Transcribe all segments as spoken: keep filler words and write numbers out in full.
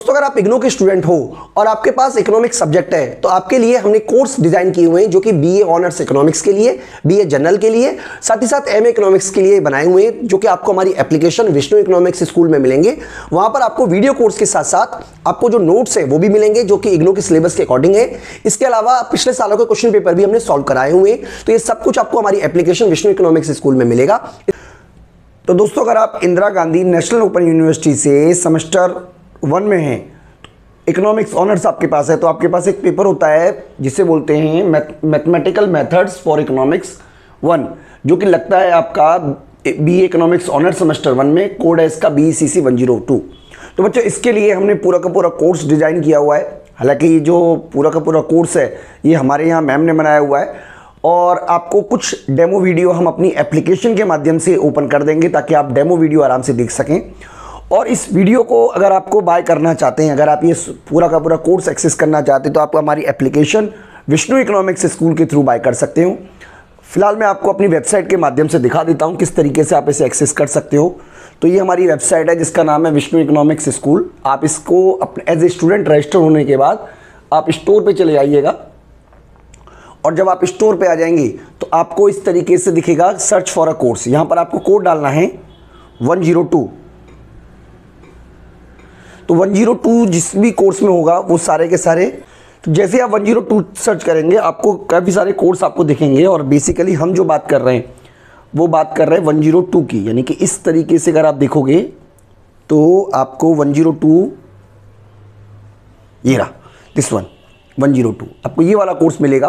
तो अगर आप इग्नू के स्टूडेंट हो और आपके पास इकोनॉमिक्स सब्जेक्ट है तो आपके लिए हमने कोर्स डिजाइन किए हुए हैं जो कि बीए ऑनर्स इकोनॉमिक्स के लिए, बीए जनरल के लिए, साथ ही साथ एमए इकोनॉमिक्स के लिए बनाए हुए हैं, जो कि आपको हमारी एप्लीकेशन विष्णु इकोनॉमिक्स स्कूल में मिलेंगे। वहां पर आपको वीडियो कोर्स के साथ साथ आपको जो नोट्स है वो भी मिलेंगे जो कि इग्नू के सिलेबस के अकॉर्डिंग है। इसके अलावा पिछले सालों के क्वेश्चन पेपर भी हमने सॉल्व कराए हुए हैं। तो ये सब कुछ आपको हमारी एप्लीकेशन विष्णु इकोनॉमिक्स स्कूल में मिलेगा। तो दोस्तों, अगर आप Indira Gandhi national open university से सेमेस्टर वन में हैं, इकोनॉमिक्स ऑनर्स आपके पास है, तो आपके पास एक पेपर होता है जिसे बोलते हैं mathematical methods for economics one, जो कि लगता है आपका B economics honours semester one में। कोड है इसका B C C one zero two. तो बच्चों, इसके लिए हमने पूरा का पूरा कोर्स डिजाइन किया हुआ है। हालांकि ये जो पूरा का पूरा कोर्स है ये हमारे यहाँ मैम ने बनाया हुआ है, और आपको कुछ डेमो वीडियो हम अपनी एप्लीकेशन के माध्यम से ओपन कर देंगे ताकि आप डेमो वीडियो आराम से देख सकें। और इस वीडियो को अगर आपको बाय करना चाहते हैं, अगर आप ये पूरा का पूरा कोर्स एक्सेस करना चाहते हैं, तो आप हमारी एप्लीकेशन विष्णु इकोनॉमिक्स स्कूल के थ्रू बाय कर सकते हो। फिलहाल मैं आपको अपनी वेबसाइट के माध्यम से दिखा देता हूँ किस तरीके से आप इसे एक्सेस कर सकते हो। तो ये हमारी वेबसाइट है जिसका नाम है विष्णु इकोनॉमिक्स स्कूल। आप इसको अपने एज ए स्टूडेंट रजिस्टर होने के बाद आप स्टोर पर चले जाइएगा, और जब आप स्टोर पर आ जाएंगे तो आपको इस तरीके से दिखेगा सर्च फॉर अ कोर्स। यहाँ पर आपको कोड डालना है वन जीरो टू। तो वन जीरो टू जिस भी कोर्स में होगा वो सारे के सारे, तो जैसे आप वन जीरो टू सर्च करेंगे आपको काफ़ी सारे कोर्स आपको दिखेंगे। और बेसिकली हम जो बात कर रहे हैं वो बात कर रहे हैं वन जीरो टू की, यानी कि इस तरीके से अगर आप देखोगे तो आपको वन जीरो टू, ये रहा this one one zero two, आपको ये वाला कोर्स मिलेगा।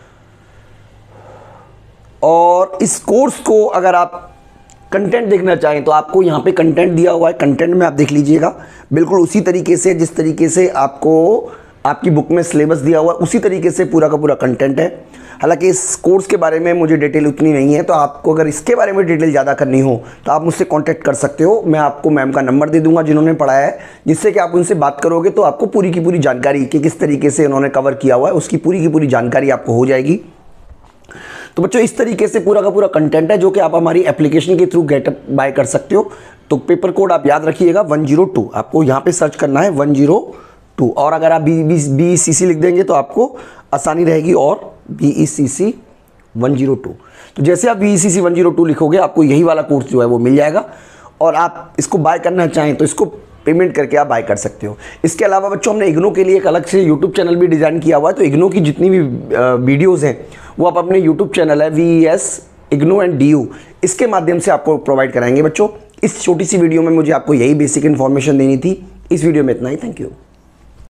और इस कोर्स को अगर आप कंटेंट देखना चाहें तो आपको यहाँ पे कंटेंट दिया हुआ है, कंटेंट में आप देख लीजिएगा बिल्कुल उसी तरीके से जिस तरीके से आपको आपकी बुक में सिलेबस दिया हुआ है, उसी तरीके से पूरा का पूरा कंटेंट है। हालांकि इस कोर्स के बारे में मुझे डिटेल उतनी नहीं है, तो आपको अगर इसके बारे में डिटेल ज़्यादा करनी हो तो आप मुझसे कॉन्टैक्ट कर सकते हो। मैं आपको मैम का नंबर दे दूँगा जिन्होंने पढ़ाया है, जिससे कि आप उनसे बात करोगे तो आपको पूरी की पूरी जानकारी कि किस तरीके से उन्होंने कवर किया हुआ है उसकी पूरी की पूरी जानकारी आपको हो जाएगी। तो बच्चों, इस तरीके से पूरा का पूरा कंटेंट है जो कि आप हमारी एप्लीकेशन के थ्रू गेट बाय कर सकते हो। तो पेपर कोड आप याद रखिएगा वन जीरो टू, आपको यहाँ पे सर्च करना है वन जीरो टू, और अगर आप B B B C C लिख देंगे तो आपको आसानी रहेगी। और B E C C one zero two, तो जैसे आप B E C C one zero two लिखोगे आपको यही वाला कोर्स जो है वो मिल जाएगा। और आप इसको बाय करना चाहें तो इसको पेमेंट करके आप बाय कर सकते हो। इसके अलावा बच्चों, हमने इग्नू के लिए एक अलग से यूट्यूब चैनल भी डिज़ाइन किया हुआ है। तो इग्नू की जितनी भी वीडियोज़ हैं वो आप अपने यूट्यूब चैनल है V E S IGNOU and D U, इसके माध्यम से आपको प्रोवाइड कराएंगे। बच्चों, इस छोटी सी वीडियो में मुझे आपको यही बेसिक इन्फॉर्मेशन देनी थी। इस वीडियो में इतना ही। Thank you.